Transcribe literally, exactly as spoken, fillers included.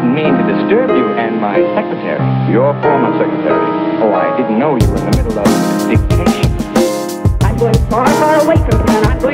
didn't mean to disturb you and my secretary. Your former secretary. Oh, I didn't know you were in the middle of dictation. I'm going far, far away from here, and I'm going